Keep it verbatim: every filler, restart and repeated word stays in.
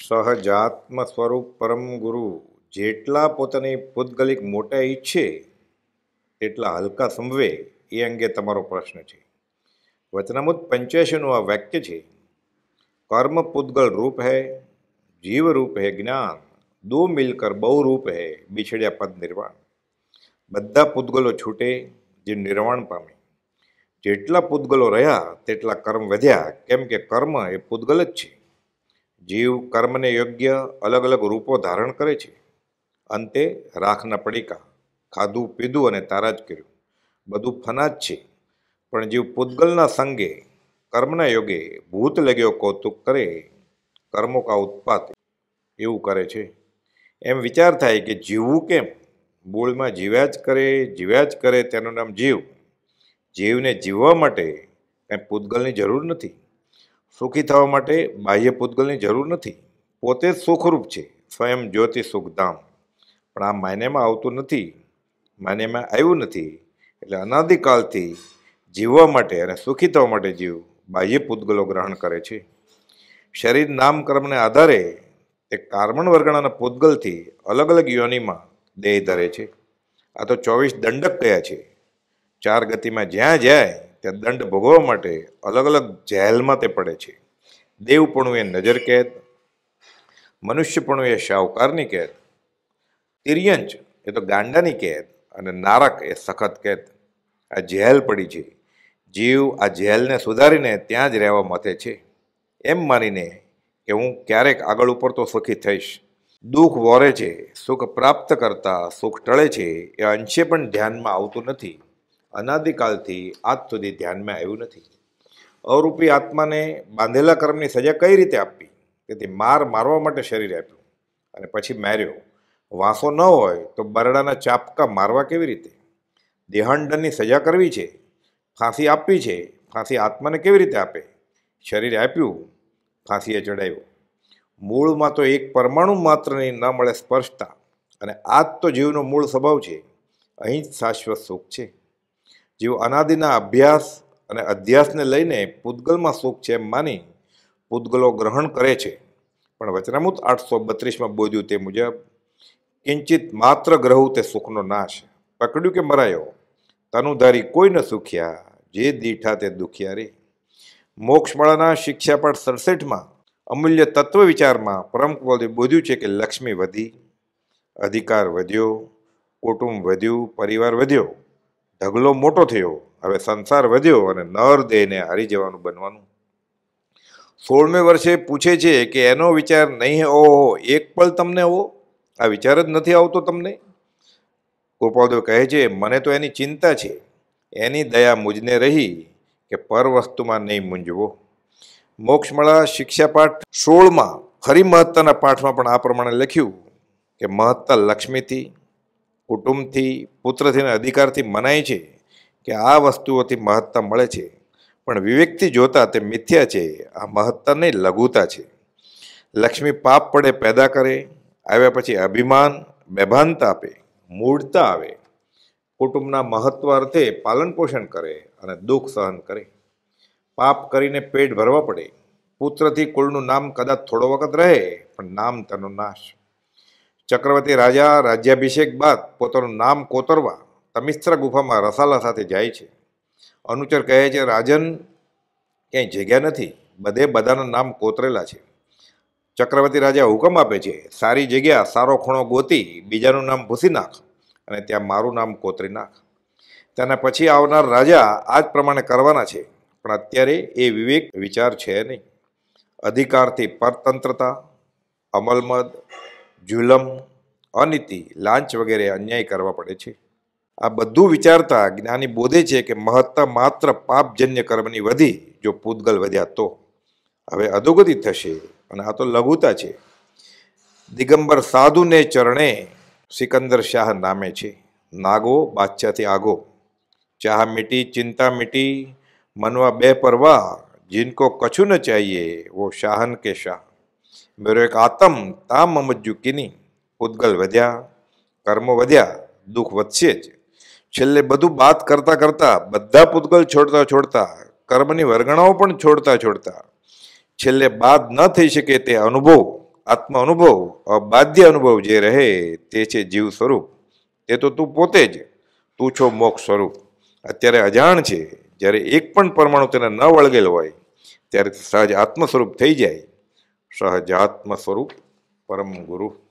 સહજાત્મ સ્વરૂપ પરમ ગુરુ જેટલા પોતાની પૂતગલિક મોટા ઈચ્છે તેટલા હલકા સમવે એ અંગે તમારો પ્રશ્ન છે. વચનામૃત પંચ્યાસીનું આ વાક્ય છે. કર્મ પૂતગલ રૂપ હૈ, જીવ રૂપ હૈ જ્ઞાન, દો મિલકર બહુ રૂપ હૈ, બિછડ્યા પદ નિર્વાણ. બધા પૂતગલો છૂટે જે નિર્વાણ પામે. જેટલા પૂતગલો રહ્યા તેટલા કર્મ વધ્યા, કેમ કે કર્મ એ પૂતગલ જ છે. જીવ કર્મને યોગ્ય અલગ અલગ રૂપો ધારણ કરે છે. અંતે રાખના પડીકા, ખાધું પીધું અને તારા જ કર્યું, બધું ફના જ છે. પણ જીવ પૂતગલના સંગે કર્મના યોગે ભૂત લગ્યો કૌતુક કરે, કર્મો કા ઉત્પાત એવું કરે છે. એમ વિચાર થાય કે જીવવું કેમ? મૂળમાં જીવ્યા જ કરે જીવ્યા જ કરે તેનું નામ જીવ. જીવને જીવવા માટે કંઈ પૂતગલની જરૂર નથી. સુખી થવા માટે બાહ્ય પૂતગલની જરૂર નથી. પોતે જ સુખરૂપ છે, સ્વયં જ્યોતિ સુખધામ. પણ આ માન્યમાં આવતું નથી, માન્યમાં આવ્યું નથી. એટલે અનાદિકાળથી જીવવા માટે અને સુખી થવા માટે જીવ બાહ્ય પૂતગલો ગ્રહણ કરે છે. શરીર નામ કર્મને આધારે તે કાર્બન વર્ગણાના પૂતગલથી અલગ અલગ યોનિમાં દેહ ધરે છે. આ તો ચોવીસ દંડક કયા છે. ચાર ગતિમાં જ્યાં જાય ત્યાં દંડ ભોગવવા માટે અલગ અલગ જેલમાં તે પડે છે. દેવપણું એ નજર કેદ, મનુષ્યપણું એ શાહુકારની કેદ, તિર્યંચ એ તો ગાંડાની કેદ, અને નારક એ સખત કેદ. આ જેલ પડી છે. જીવ આ જેલને સુધારીને ત્યાં જ રહેવા મથે છે, એમ માનીને કે હું ક્યારેક આગળ ઉપર તો સુખી થઈશ. દુઃખ વોરે છે, સુખ પ્રાપ્ત કરતા સુખ ટળે છે, એ અંશે પણ ધ્યાનમાં આવતું નથી. અનાદિકાળથી આજ સુધી ધ્યાનમાં આવ્યું નથી. અરૂપી આત્માને બાંધેલા કર્મની સજા કઈ રીતે આપવી? તેથી માર મારવા માટે શરીર આપ્યું અને પછી માર્યો. વાંસો ન હોય તો બરડાના ચાપકા મારવા કેવી રીતે? દેહાંડની સજા કરવી છે, ફાંસી આપવી છે. ફાંસી આત્માને કેવી રીતે આપે? શરીર આપ્યું, ફાંસીએ ચડાવ્યું. મૂળમાં તો એક પરમાણુ માત્રની ન મળે સ્પર્શતા, અને આ જ તો જીવનો મૂળ સ્વભાવ છે. અહીં જ શાશ્વત સુખ છે. જીવ અનાદિના અભ્યાસ અને અધ્યાસને લઈને પૂતગલમાં સુખ છે એમ માની પૂતગલો ગ્રહણ કરે છે. પણ વચનામૃત આઠસો બત્રીસમાં બોધ્યું તે મુજબ કિંચિત માત્ર ગ્રહું તે સુખનો નાશ. પકડ્યું કે મરાયો, તનુધારી કોઈ ન સુખ્યા, જે દીઠા તે દુખિયા રે. મોક્ષમાળાના શિક્ષાપાઠ સડસઠમાં અમૂલ્ય તત્વ વિચારમાં પરમ બોધ્યું છે કે લક્ષ્મી વધી, અધિકાર વધ્યો, કુટુંબ વધ્યું, પરિવાર વધ્યો, ઢગલો મોટો થયો, હવે સંસાર વધ્યો અને નર દેહને હારી જવાનું બનવાનું. સોળમે વર્ષે પૂછે છે કે એનો વિચાર નહીં ઓહો એક પળ તમને હો, આ વિચાર જ નથી આવતો તમને? ગોપાલદેવ કહે છે મને તો એની ચિંતા છે, એની દયા મુજને રહી કે પર વસ્તુમાં નહીં મૂંઝવો. મોક્ષમાળા શિક્ષાપાઠ સોળમાં ફરી મહત્તાના પાઠમાં પણ આ પ્રમાણે લખ્યું કે મહત્તા લક્ષ્મીથી, કુટુંબથી, પુત્રથી અને અધિકારથી મનાય છે કે આ વસ્તુઓથી મહત્તા મળે છે. પણ વિવેકથી જોતા તે મિથ્યા છે. આ મહત્તા નહીં લઘુતા છે. લક્ષ્મી પાપ પડે પેદા કરે, આવ્યા પછી અભિમાન બેભાનતા આપે, મૂળતા આવે. કુટુંબના મહત્વ અર્થે પાલન પોષણ કરે અને દુઃખ સહન કરે. પાપ કરીને પેટ ભરવા પડે. પુત્રથી કુળનું નામ કદાચ થોડો વખત રહે, પણ નામ તેનો નાશ. ચક્રવર્તી રાજા રાજ્યાભિષેક બાદ પોતાનું નામ કોતરવા તમિસ્ત્ર ગુફામાં રસાલા સાથે જાય છે. અનુચર કહે છે રાજન ક્યાંય જગ્યા નથી, બધે બધાના નામ કોતરેલા છે. ચક્રવર્તી રાજા હુકમ આપે છે સારી જગ્યા સારો ખૂણો ગોતી બીજાનું નામ ભૂસી નાખ અને ત્યાં મારું નામ કોતરી નાખ. તેના પછી આવનાર રાજા આ જ પ્રમાણે કરવાના છે. પણ અત્યારે એ વિવેક વિચાર છે નહીં. અધિકારથી પરતંત્રતા, અમલમદ, જુલમ, અનીતિ, લાંચ વગેરે અન્યાય કરવા પડે છે. આ બધું વિચારતા જ્ઞાની બોધે છે કે મહત્તા માત્ર પાપજન્ય કર્મની વધી જો પૂતગલ વધ્યા તો. હવે અધોગતિ થશે અને આ તો લઘુતા છે. દિગંબર સાધુને ચરણે સિકંદર શાહ નામે છે. નાગો બાદશાહથી આગો, ચાહ મીટી ચિંતા મીટી, મનવા બે પરવા, जिनको कछु न चाहिए वो शाहन के शाह. मेरो एक आतम ताम મમજ્જુ કિની. પૂતગલ વધ્યા, કર્મો વધ્યા, દુઃખ વધશે જ. છેલ્લે બધું બાદ કરતા કરતા બધા પૂતગલ છોડતા છોડતા કર્મની વર્ગણાઓ પણ છોડતા છોડતા છેલ્લે બાદ ન થઈ શકે તે અનુભવ આત્મ અનુભવ અબાધ્ય અનુભવ જે રહે તે છે જીવ સ્વરૂપ. તે તો તું પોતે જ, તું છો મોક્ષ સ્વરૂપ. અત્યારે અજાણ છે, જ્યારે એક પણ પરમાણુ તેને ન વળગેલ હોય ત્યારે સહજ આત્મ સ્વરૂપ થઈ જાય. સહજ આત્મ સ્વરૂપ પરમ ગુરુ.